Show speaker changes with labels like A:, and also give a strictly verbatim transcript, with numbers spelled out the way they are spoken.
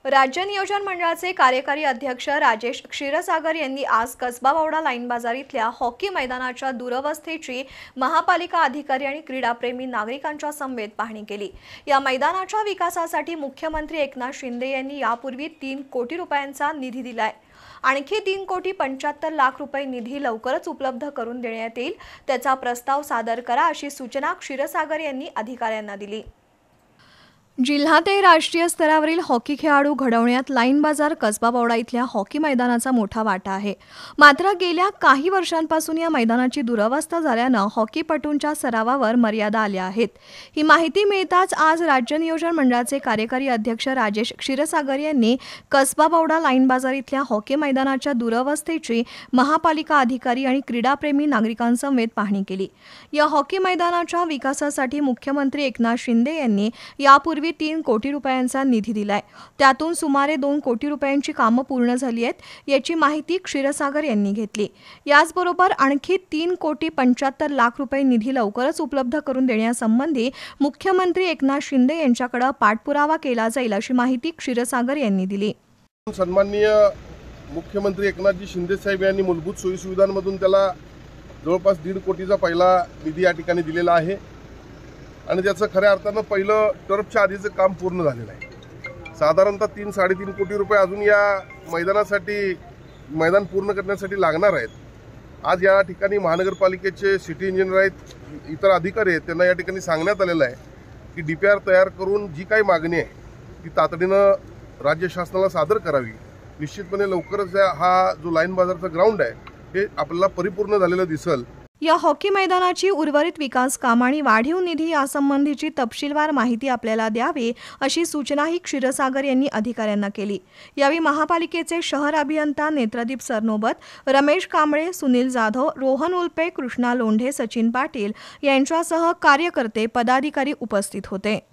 A: राज्य नियोजन मंडळाचे कार्यकारी अध्यक्ष राजेश क्षीरसागर यांनी आज कसबा बावडा लाईन बाजार इथल्या हॉकी मैदानाच्या दुरवस्थेची महापालिका अधिकारी आणि क्रीडाप्रेमी नागरिकांच्या समवेत पाहणी केली। या मैदानाच्या विकासासाठी मुख्यमंत्री एकनाथ शिंदे यांनी यापूर्वी तीन कोटी रुपयांचा निधी दिलाय। आणखी तीन कोटी पंच्याहत्तर लाख रुपये निधी लवकरच उपलब्ध करून देण्यात येईल, त्याचा प्रस्ताव सादर करा अशी सूचना क्षीरसागर यांनी अधिकाऱ्यांना दिली। जिल्हा ते राष्ट्रीय स्तरावरील हॉकी खेळाडू घडवण्यात लाईन बाजार कसबा बावडा इथल्या हॉकी मैदानाचा मोठा वाटा आहे। मात्र गेल्या काही वर्षांपासून या मैदानाची दुरवस्था झाल्यानं हॉकीपटूंच्या सरावावर मर्यादा आल्या आहेत। ही माहिती मिळताच आज राज्य नियोजन मंडळाचे कार्यकारी अध्यक्ष राजेश क्षीरसागर यांनी कसबा बावडा लाईन बाजार इथल्या हॉकी मैदानाच्या दुरवस्थेची महापालिका अधिकारी आणि क्रीडाप्रेमी नागरिकांसमवेत पाहणी केली। या हॉकी मैदानाच्या विकासासाठी मुख्यमंत्री एकनाथ शिंदे यांनी यापूर्वी तीन कोटी रुपयांचा निधी दिलाय। त्यातून सुमारे दोन कोटी रुपयांची कामं पूर्ण झाली आहेत, याची माहिती क्षीरसागर यांनी घेतली। याचबरोबर आणखी तीन कोटी पंच्याहत्तर लाख रुपये निधी लवकरच उपलब्ध करून देण्यासंबंधी मुख्यमंत्री एकनाथ शिंदे यांच्याकडे पाठपुरावा केला जाईल अशी माहिती क्षीरसागर यांनी दिली।
B: सन्माननीय मुख्यमंत्री एकनाथजी शिंदे साहेब यांनी मूलभूत सोयी सुविधांमधून त्याला जवळपास दीड कोटीचा पहिला निधी या ठिकाणी दिलेला आहे आणि त्याचं खऱ्या अर्थानं पहिलं टर्फच्या आधीचं काम पूर्ण झालेलं आहे। साधारणतः तीन साडेतीन कोटी रुपये अजून या मैदानासाठी मैदान पूर्ण करण्यासाठी लागणार आहेत। आज या ठिकाणी महानगरपालिकेचे सिटी इंजिनियर आहेत, इतर अधिकारी आहेत, त्यांना या ठिकाणी सांगण्यात आलेलं आहे की डी पी आर तयार करून जी काही मागणी आहे ती तातडीनं राज्य शासनाला सादर करावी। निश्चितपणे लवकरच हा जो लाईन बाजारचा ग्राउंड आहे हे आपल्याला परिपूर्ण झालेलं दिसेल।
A: या हॉकी मैदानाची उर्वरित विकास काम आणि वाढीव निधी यासंबंधीची तपशीलवार माहिती आपल्याला द्यावी अशी सूचनाही क्षीरसागर यांनी अधिकाऱ्यांना केली। यावेळी महापालिकेचे शहर अभियंता नेत्रदीप सरनोबत, रमेश कांबळे, सुनील जाधव, रोहन उल्पे, कृष्णा लोंढे, सचिन पाटील यांच्यासह कार्यकर्ते पदाधिकारी उपस्थित होते।